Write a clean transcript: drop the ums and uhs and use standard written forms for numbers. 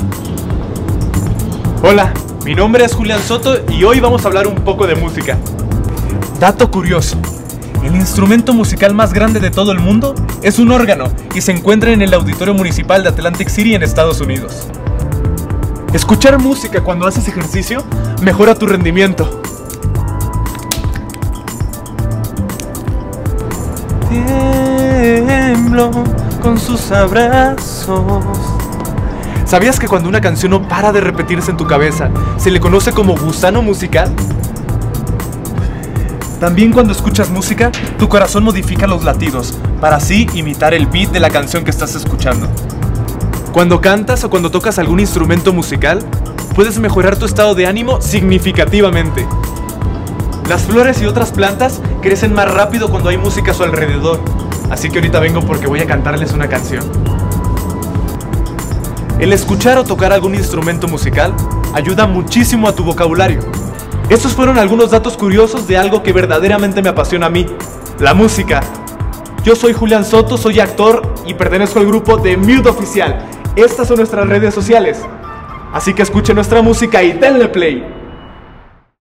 Hola, mi nombre es Julián Soto y hoy vamos a hablar un poco de música. Dato curioso: el instrumento musical más grande de todo el mundo es un órgano y se encuentra en el Auditorio Municipal de Atlantic City en Estados Unidos. Escuchar música cuando haces ejercicio mejora tu rendimiento. Tiemblo con sus abrazos. ¿Sabías que cuando una canción no para de repetirse en tu cabeza, se le conoce como gusano musical? También cuando escuchas música, tu corazón modifica los latidos, para así imitar el beat de la canción que estás escuchando. Cuando cantas o cuando tocas algún instrumento musical, puedes mejorar tu estado de ánimo significativamente. Las flores y otras plantas crecen más rápido cuando hay música a su alrededor, así que ahorita vengo porque voy a cantarles una canción. El escuchar o tocar algún instrumento musical ayuda muchísimo a tu vocabulario. Estos fueron algunos datos curiosos de algo que verdaderamente me apasiona a mí, la música. Yo soy Julián Soto, soy actor y pertenezco al grupo de Mute Oficial. Estas son nuestras redes sociales, así que escuchen nuestra música y denle play.